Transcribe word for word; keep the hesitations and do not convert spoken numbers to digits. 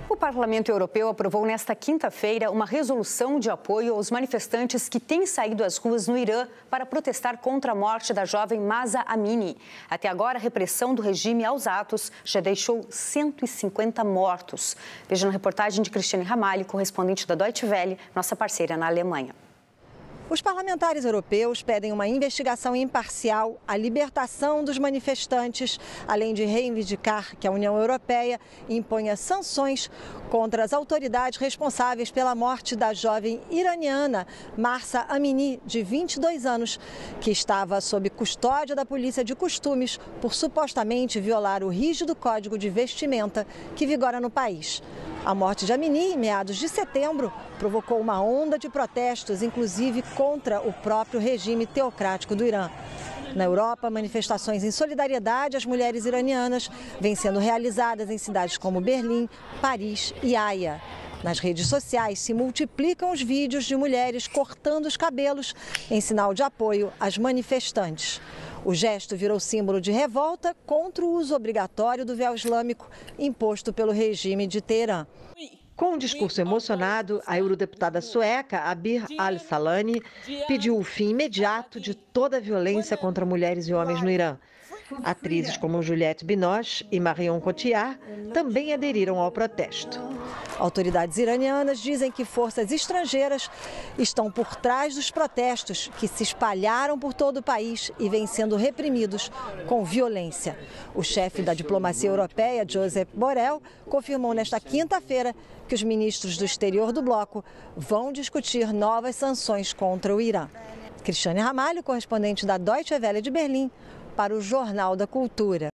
O Parlamento Europeu aprovou nesta quinta-feira uma resolução de apoio aos manifestantes que têm saído às ruas no Irã para protestar contra a morte da jovem Mahsa Amini. Até agora, a repressão do regime aos atos já deixou cento e cinquenta mortos. Veja na reportagem de Cristiane Ramalho, correspondente da Deutsche Welle, nossa parceira na Alemanha. Os parlamentares europeus pedem uma investigação imparcial, a libertação dos manifestantes, além de reivindicar que a União Europeia imponha sanções contra as autoridades responsáveis pela morte da jovem iraniana Mahsa Amini, de vinte e dois anos, que estava sob custódia da polícia de costumes por supostamente violar o rígido código de vestimenta que vigora no país. A morte de Amini, em meados de setembro, provocou uma onda de protestos, inclusive contra o próprio regime teocrático do Irã. Na Europa, manifestações em solidariedade às mulheres iranianas vêm sendo realizadas em cidades como Berlim, Paris e Haia. Nas redes sociais se multiplicam os vídeos de mulheres cortando os cabelos em sinal de apoio às manifestantes. O gesto virou símbolo de revolta contra o uso obrigatório do véu islâmico imposto pelo regime de Teherã. Com um discurso emocionado, a eurodeputada sueca Abir Al-Sahlani pediu o fim imediato de toda a violência contra mulheres e homens no Irã. Atrizes como Juliette Binoche e Marion Cotillard também aderiram ao protesto. Autoridades iranianas dizem que forças estrangeiras estão por trás dos protestos que se espalharam por todo o país e vêm sendo reprimidos com violência. O chefe da diplomacia europeia, Josep Borrell, confirmou nesta quinta-feira que os ministros do exterior do bloco vão discutir novas sanções contra o Irã. Cristiane Ramalho, correspondente da Deutsche Welle de Berlim, para o Jornal da Cultura.